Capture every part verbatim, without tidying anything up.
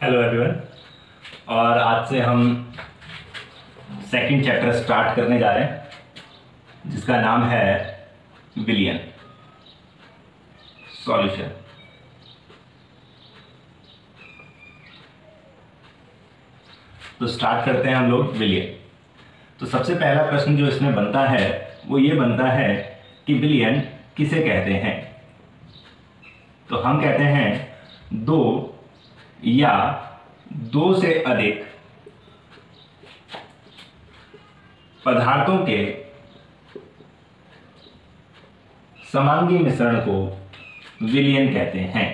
Hello everyone. और आज से हम सेकंड चैप्टर स्टार्ट करने जा रहे हैं जिसका नाम है विलियन सॉल्यूशन। तो स्टार्ट करते हैं हम लोग विलियन। तो सबसे पहला प्रश्न जो इसमें बनता है वो ये बनता है कि विलियन किसे कहते हैं। तो हम कहते हैं दो या दो से अधिक पदार्थों के समांगी मिश्रण को विलियन कहते हैं।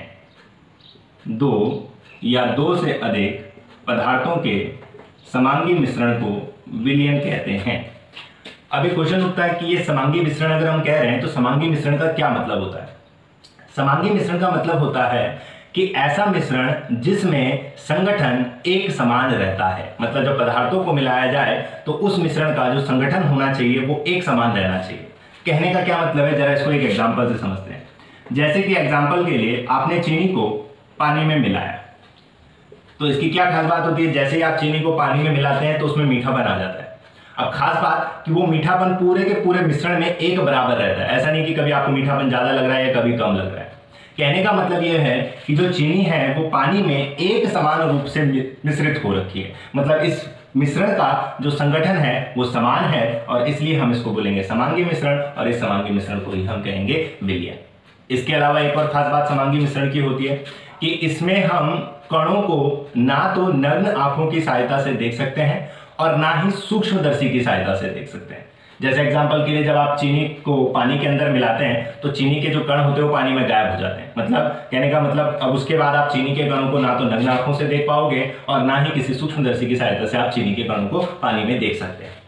दो या दो से अधिक पदार्थों के समांगी मिश्रण को विलियन कहते हैं। अभी क्वेश्चन उठता है कि ये समांगी मिश्रण अगर हम कह रहे हैं तो समांगी मिश्रण का क्या मतलब होता है। समांगी मिश्रण का मतलब होता है कि ऐसा मिश्रण जिसमें संगठन एक समान रहता है। मतलब जब पदार्थों को मिलाया जाए तो उस मिश्रण का जो संगठन होना चाहिए वो एक समान रहना चाहिए। कहने का क्या मतलब है, जरा इसको एक एग्जांपल से समझते हैं। जैसे कि एग्जांपल के लिए आपने चीनी को पानी में मिलाया, तो इसकी क्या खास बात होती है, जैसे ही आप चीनी को पानी में मिलाते हैं तो उसमें मीठापन आ जाता है। अब खास बात कि वो मीठापन पूरे के पूरे मिश्रण में एक बराबर रहता है। ऐसा नहीं कि कभी आपको मीठापन ज्यादा लग रहा है या कभी कम लग रहा है। कहने का मतलब यह है कि जो चीनी है वो पानी में एक समान रूप से मिश्रित हो रखी है। मतलब इस मिश्रण का जो संगठन है वो समान है और इसलिए हम इसको बोलेंगे समांगी मिश्रण, और इस समांगी मिश्रण को ही हम कहेंगे विलियन। इसके अलावा एक और खास बात समांगी मिश्रण की होती है कि इसमें हम कणों को ना तो नग्न आंखों की सहायता से देख सकते हैं और ना ही सूक्ष्मदर्शी की सहायता से देख सकते हैं। जैसे एग्जांपल के लिए जब आप चीनी को पानी के अंदर मिलाते हैं तो चीनी के जो कण होते हैं वो पानी में गायब हो जाते हैं। मतलब कहने का मतलब अब उसके बाद आप चीनी के कणों को ना तो नग्न आंखों से देख पाओगे और ना ही किसी सूक्ष्मदर्शी की सहायता से आप चीनी के कणों को पानी में देख सकते हैं।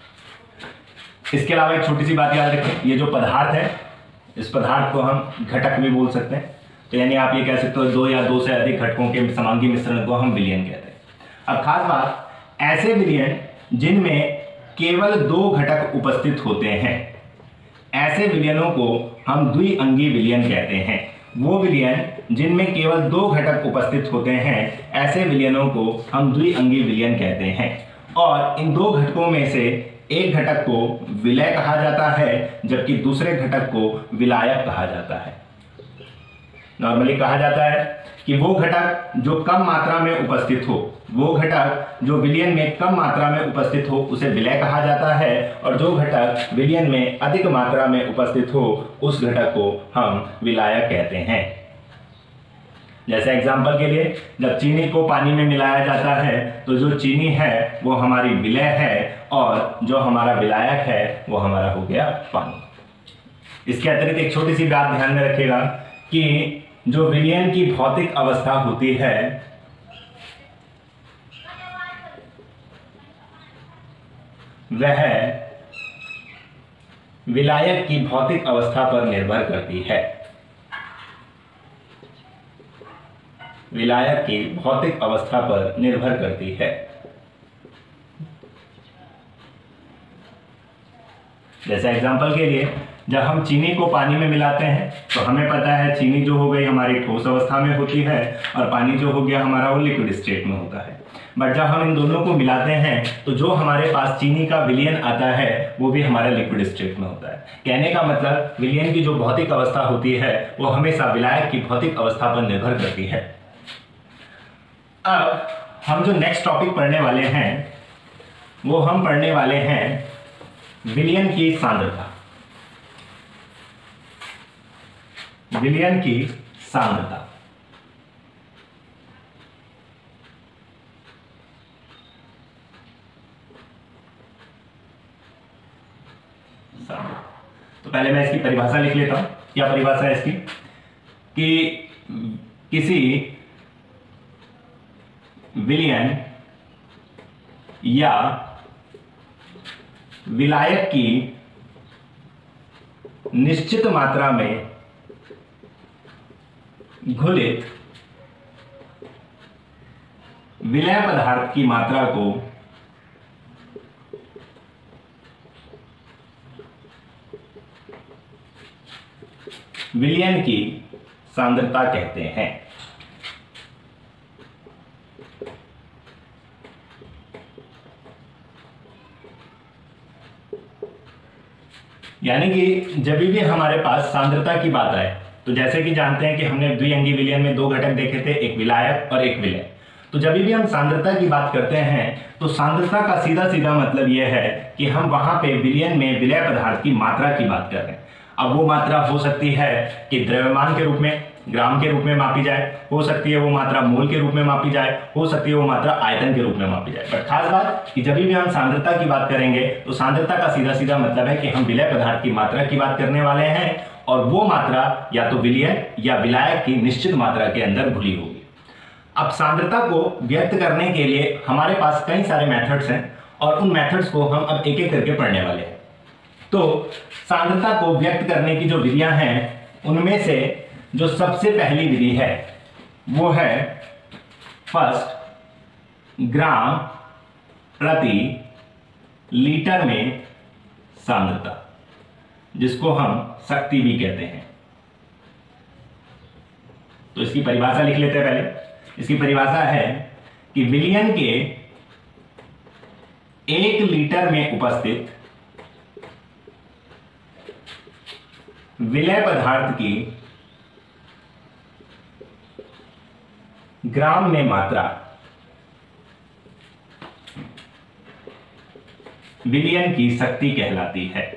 इसके अलावा एक छोटी सी बात याद रखें, ये जो पदार्थ है इस पदार्थ को हम घटक भी बोल सकते हैं। तो यानी आप ये कह सकते हो दो या दो से अधिक घटकों के समांगी मिश्रण को हम विलियन कहते हैं। अब खास बात, ऐसे विलियन जिनमें केवल दो घटक उपस्थित होते हैं, ऐसे विलियनों को हम द्विअंगी विलियन कहते हैं। वो विलियन जिनमें केवल दो घटक उपस्थित होते हैं, ऐसे विलियनों को हम द्विअंगी विलियन कहते हैं। और इन दो घटकों में से एक घटक को विलय कहा जाता है जबकि दूसरे घटक को विलायक कहा जाता है। नॉर्मली कहा जाता है कि वो घटक जो कम मात्रा में उपस्थित हो, वो घटक जो विलियन में कम मात्रा में उपस्थित हो उसे विलय कहा जाता है, और जो घटक विलियन में अधिक मात्रा में उपस्थित हो उस घटक को हम विलायक कहते हैं। जैसे एग्जांपल के लिए जब चीनी को पानी में मिलाया जाता है तो जो चीनी है वो हमारी विलय है और जो हमारा विलायक है वो हमारा हो गया पानी। इसके अतिरिक्त एक छोटी सी बात ध्यान में रखिएगा कि जो विलियन की भौतिक अवस्था होती है वह विलायक की भौतिक अवस्था पर निर्भर करती है। विलायक की भौतिक अवस्था पर निर्भर करती है। जैसे एग्जांपल के लिए जब हम चीनी को पानी में मिलाते हैं तो हमें पता है चीनी जो हो गई हमारी ठोस अवस्था में होती है और पानी जो हो गया हमारा वो लिक्विड स्टेट में होता है। बट जब हम इन दोनों को मिलाते हैं तो जो हमारे पास चीनी का विलियन आता है वो भी हमारा लिक्विड स्टेट में होता है। कहने का मतलब विलियन की जो भौतिक अवस्था होती है वो हमेशा विलायक की भौतिक अवस्था पर निर्भर करती है। अब हम जो नेक्स्ट टॉपिक पढ़ने वाले हैं वो हम पढ़ने वाले हैं विलियन की सांद्रता। विलियन की सांद्रता। तो पहले मैं इसकी परिभाषा लिख लेता हूं। क्या परिभाषा है इसकी कि किसी विलियन या विलायक की निश्चित मात्रा में घुलित विलय पदार्थ की मात्रा को विलियन की सांद्रता कहते हैं। यानी कि जब भी हमारे पास सांद्रता की बात आए, तो जैसे कि जानते हैं कि हमने द्विअंगी विलयन में दो घटक देखे थे, एक विलायक और एक विलय। तो जब भी हम सांद्रता की बात करते हैं तो सांद्रता का सीधा सीधा मतलब यह है कि हम वहां पे विलयन में विलय पदार्थ की मात्रा की बात कर रहे हैं। अब वो मात्रा हो सकती है कि द्रव्यमान के रूप में, ग्राम के रूप में मापी जाए, हो सकती है वो मात्रा मोल के रूप में मापी जाए, हो सकती है वो मात्रा आयतन के रूप में मापी जाए। बट खास बात कि जब भी हम सांद्रता की बात करेंगे तो सांद्रता का सीधा सीधा मतलब है कि हम विलय पदार्थ की मात्रा की बात करने वाले हैं, और वो मात्रा या तो विलय या विलायक की निश्चित मात्रा के अंदर घुली होगी। अब सांद्रता को व्यक्त करने के लिए हमारे पास कई सारे मेथड्स हैं, और उन मेथड्स को हम अब एक एक करके पढ़ने वाले हैं। तो सांद्रता को व्यक्त करने की जो विधियां हैं, उनमें से जो सबसे पहली विधि है वो है फर्स्ट ग्राम प्रति लीटर में सांद्रता, जिसको हम शक्ति भी कहते हैं। तो इसकी परिभाषा लिख लेते हैं पहले। इसकी परिभाषा है कि विलयन के एक लीटर में उपस्थित विलय पदार्थ की ग्राम में मात्रा विलयन की शक्ति कहलाती है।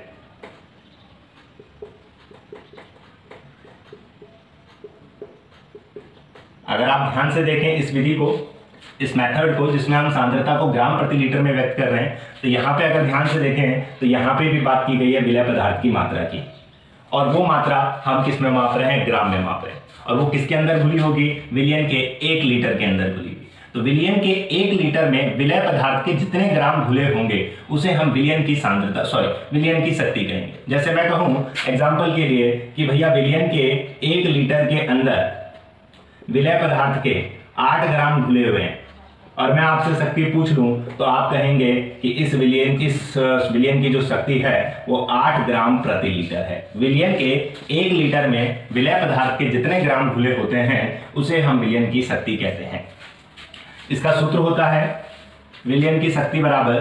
अगर आप ध्यान से देखें इस विधि को, इस मेथड को, जिसमें हम सांद्रता को ग्राम प्रति लीटर में व्यक्त कर रहे हैं, तो यहां पे अगर ध्यान से देखें तो यहां पे भी बात की गई है विलय पदार्थ की मात्रा की, और वो मात्रा हम किस में माप रहे हैं? ग्राम में माप रहे हैं। और वो किसके अंदर घुली होगी? विलयन के एक लीटर के अंदर घुली होगी। तो विलयन के एक लीटर में विलय पदार्थ के जितने ग्राम घुले होंगे उसे हम विलयन की सांद्रता, सॉरी विलयन की शक्ति कहेंगे। जैसे मैं कहूं एग्जाम्पल के लिए कि भैया विलयन के एक लीटर के अंदर विलय पदार्थ के आठ ग्राम घुले हुए हैं, और मैं आपसे शक्ति पूछ लूं तो आप कहेंगे कि इस विलयन इस विलयन की जो शक्ति है वो आठ ग्राम प्रति लीटर है। विलयन के एक लीटर में विलय पदार्थ के जितने ग्राम घुले होते हैं उसे हम विलयन की शक्ति कहते हैं। इसका सूत्र होता है विलयन की शक्ति बराबर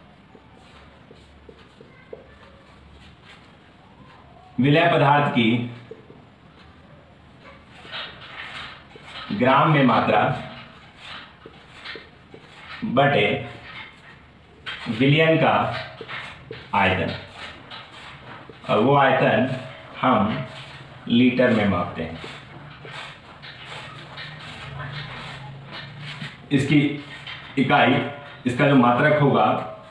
विलय पदार्थ की ग्राम में मात्रा बटे विलयन का आयतन, और वो आयतन हम लीटर में मापते हैं। इसकी इकाई, इसका जो मात्रक होगा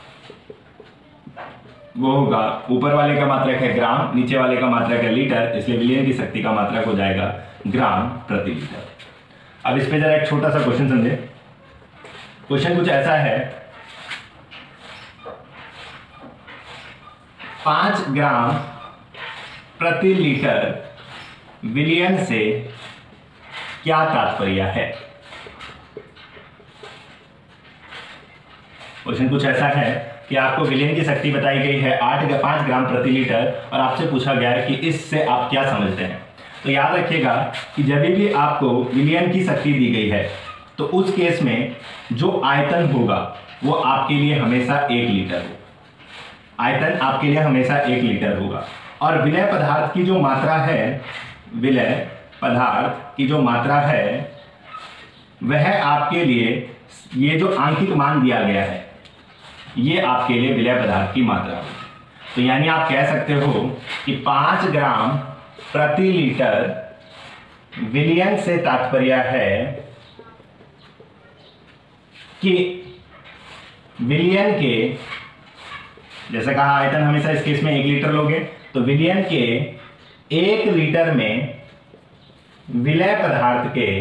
वो होगा, ऊपर वाले का मात्रक है ग्राम, नीचे वाले का मात्रक है लीटर, इसलिए विलयन की शक्ति का मात्रक हो जाएगा ग्राम प्रति लीटर। अब इस पे जरा एक छोटा सा क्वेश्चन समझे। क्वेश्चन कुछ ऐसा है, पांच ग्राम प्रति लीटर विलयन से क्या तात्पर्य है? क्वेश्चन कुछ ऐसा है कि आपको विलयन की शक्ति बताई गई है आठ या पांच ग्राम प्रति लीटर, और आपसे पूछा गया है कि इससे आप क्या समझते हैं। तो याद रखिएगा कि जब भी आपको विलयन की शक्ति दी गई है तो उस केस में जो आयतन होगा वो आपके लिए हमेशा एक लीटर होगा। आयतन आपके लिए हमेशा एक लीटर होगा, और विलय पदार्थ की जो मात्रा है, विलय पदार्थ की जो मात्रा है वह आपके लिए, ये जो आंकिक मान दिया गया है ये आपके लिए विलय पदार्थ की मात्रा है। तो यानी आप कह सकते हो कि पांच ग्राम प्रति लीटर विलयन से तात्पर्य है कि विलयन के, जैसे कहा आयतन हमेशा इस केस में एक लीटर लोगे, तो विलयन के एक लीटर में विलय पदार्थ के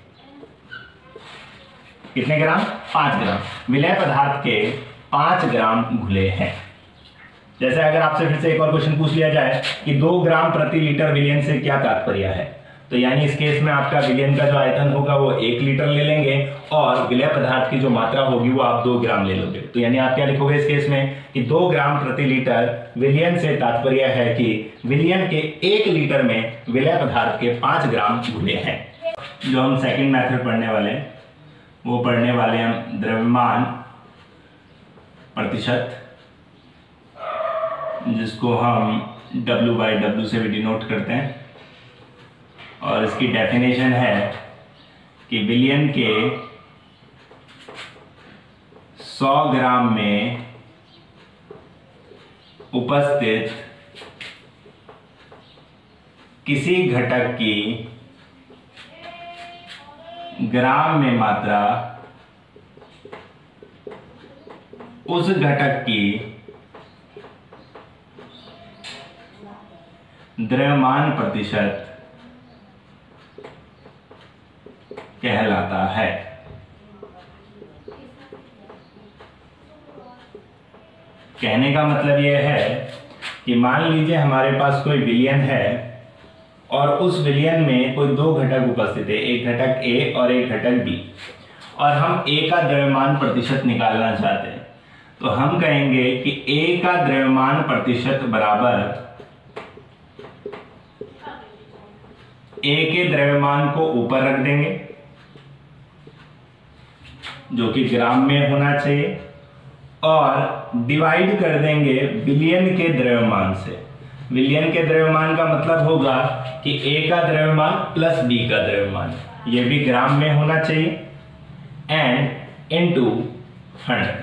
कितने ग्राम? पांच ग्राम। विलय पदार्थ के पांच ग्राम घुले हैं। जैसे अगर आपसे फिर से एक और क्वेश्चन पूछ लिया जाए कि दो ग्राम प्रति लीटर विलयन से क्या तात्पर्य है, तो यानी इस केस में आपका विलयन का जो आयतन होगा वो एक लीटर ले लेंगे, और विलय पदार्थ की जो मात्रा होगी वो आप दो ग्राम ले लोगे। तो यानी आप क्या लिखोगे इस केस में कि दो ग्राम प्रति लीटर विलयन से तात्पर्य है कि विलयन के एक लीटर में विलय पदार्थ के पांच ग्राम घुले हैं। जो हम सेकेंड मैथड पढ़ने वाले हैं वो पढ़ने वाले हम द्रव्यमान प्रतिशत, जिसको हम डब्ल्यू बाई डब्ल्यू से भी डिनोट करते हैं। और इसकी डेफिनेशन है कि विलियन के सौ ग्राम में उपस्थित किसी घटक की ग्राम में मात्रा उस घटक की द्रव्यमान प्रतिशत कहलाता है। कहने का मतलब यह है कि मान लीजिए हमारे पास कोई विलियन है और उस विलियन में कोई दो घटक उपस्थित है, एक घटक ए और एक घटक बी, और हम ए का द्रव्यमान प्रतिशत निकालना चाहते हैं। तो हम कहेंगे कि ए का द्रव्यमान प्रतिशत बराबर ए के द्रव्यमान को ऊपर रख देंगे जो कि ग्राम में होना चाहिए, और डिवाइड कर देंगे विलियन के द्रव्यमान से। विलियन के द्रव्यमान का मतलब होगा कि ए का द्रव्यमान प्लस बी का द्रव्यमान, ये भी ग्राम में होना चाहिए, and into hundred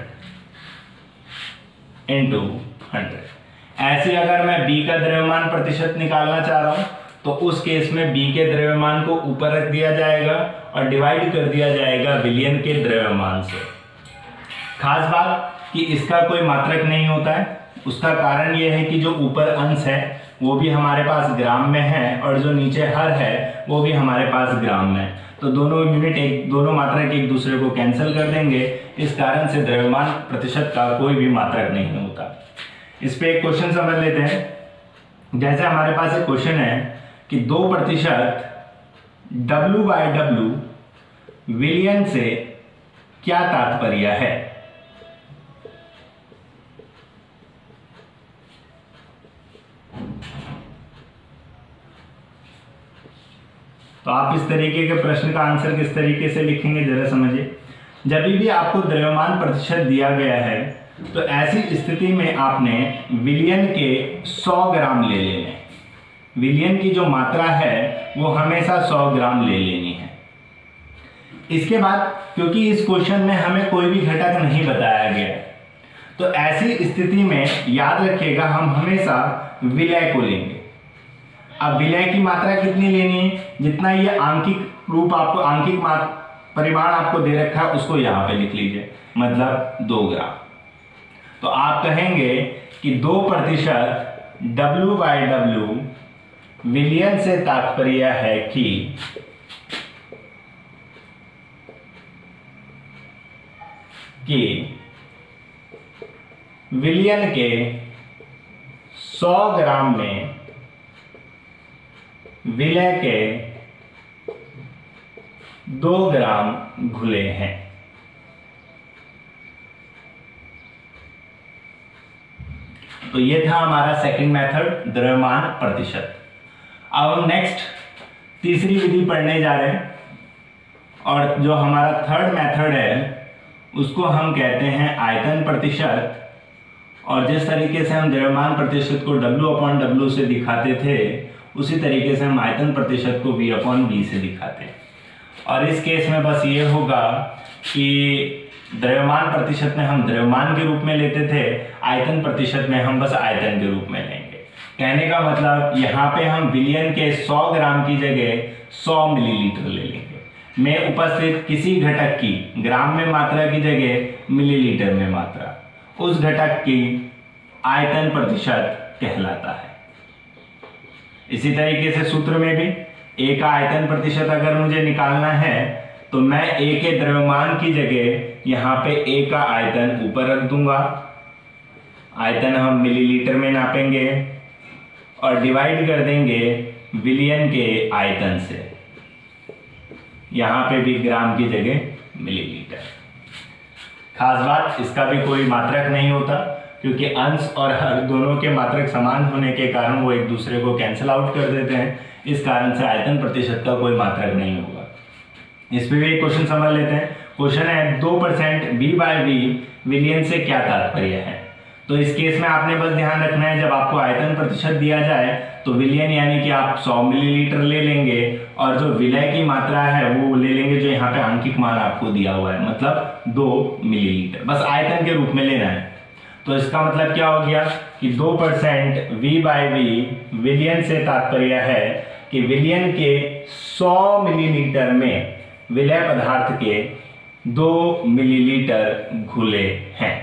into hundred. ऐसे अगर मैं बी का द्रव्यमान प्रतिशत निकालना चाह रहा हूं तो उस केस में बी के द्रव्यमान को ऊपर रख दिया जाएगा और डिवाइड कर दिया जाएगा विलियन के द्रव्यमान से। खास बात कि इसका कोई मात्रक नहीं होता है। उसका कारण यह है कि जो ऊपर अंश है वो भी हमारे पास ग्राम में है और जो नीचे हर है वो भी हमारे पास ग्राम में है। तो दोनों यूनिट एक दोनों मात्रक एक दूसरे को कैंसिल कर देंगे। इस कारण से द्रव्यमान प्रतिशत का कोई भी मात्रक नहीं होता। इस पे एक क्वेश्चन समझ लेते हैं। जैसे हमारे पास एक क्वेश्चन है कि दो प्रतिशत डब्ल्यू बाई डब्ल्यू विलियन से क्या तात्पर्य है। तो आप इस तरीके के प्रश्न का आंसर किस तरीके से लिखेंगे जरा समझिए। जब भी आपको द्रव्यमान प्रतिशत दिया गया है तो ऐसी स्थिति में आपने विलियन के सौ ग्राम ले लेने। विलियन की जो मात्रा है वो हमेशा सौ ग्राम ले लेनी है। इसके बाद क्योंकि इस क्वेश्चन में हमें कोई भी घटक नहीं बताया गया तो ऐसी स्थिति में याद रखिएगा हम हमेशा विलय को लेंगे। अब विलय की मात्रा कितनी लेनी है, जितना ये आंकिक रूप आपको आंकिक परिमाण आपको दे रखा है उसको यहाँ पे लिख लीजिए, मतलब दो ग्राम। तो आप कहेंगे कि दो प्रतिशत डब्ल्यू बाई डब्ल्यू विलियन से तात्पर्य है कि कि विलियन के सौ ग्राम में विलय के दो ग्राम घुले हैं। तो ये था हमारा सेकंड मेथड द्रव्यमान प्रतिशत। अब हम नेक्स्ट तीसरी विधि पढ़ने जा रहे हैं और जो हमारा थर्ड मेथड है उसको हम कहते हैं आयतन प्रतिशत। और जिस तरीके से हम द्रव्यमान प्रतिशत को W अपॉन W से दिखाते थे उसी तरीके से हम आयतन प्रतिशत को V अपॉन V से दिखाते हैं। और इस केस में बस ये होगा कि द्रव्यमान प्रतिशत में हम द्रव्यमान के रूप में लेते थे, आयतन प्रतिशत में हम बस आयतन के रूप में लेंगे। कहने का मतलब यहाँ पे हम विलियन के सौ ग्राम की जगह सौ मिलीलीटर ले लेंगे। में उपस्थित किसी घटक की ग्राम में मात्रा की जगह मिलीलीटर में मात्रा उस घटक की आयतन प्रतिशत कहलाता है। इसी तरीके से सूत्र में भी ए का आयतन प्रतिशत अगर मुझे निकालना है तो मैं ए के द्रव्यमान की जगह यहाँ पे ए का आयतन ऊपर रख दूंगा। आयतन हम मिलीलीटर में नापेंगे और डिवाइड कर देंगे विलियन के आयतन से। यहाँ पे भी ग्राम की जगह मिलीलीटर। खास बात इसका भी कोई मात्रक नहीं होता क्योंकि अंश और हर दोनों के मात्रक समान होने के कारण वो एक दूसरे को कैंसिल आउट कर देते हैं। इस कारण से आयतन प्रतिशत का कोई मात्रक नहीं होगा। इस पे भी एक क्वेश्चन समझ लेते हैं। क्वेश्चन है दो परसेंट वी बाय वी विलियन से क्या तात्पर्य है। तो इस केस में आपने बस ध्यान रखना है, जब आपको आयतन प्रतिशत दिया जाए तो विलयन यानी कि आप सौ मिलीलीटर ले लेंगे और जो विलय की मात्रा है वो ले लेंगे जो यहाँ पे आंकिक मान आपको दिया हुआ है, मतलब दो मिलीलीटर, बस आयतन के रूप में लेना है। तो इसका मतलब क्या हो गया कि दो परसेंट वी बाई वी, विलयन से तात्पर्य है कि विलयन के सौ मिलीलीटर में विलय पदार्थ के दो मिलीलीटर घुले हैं।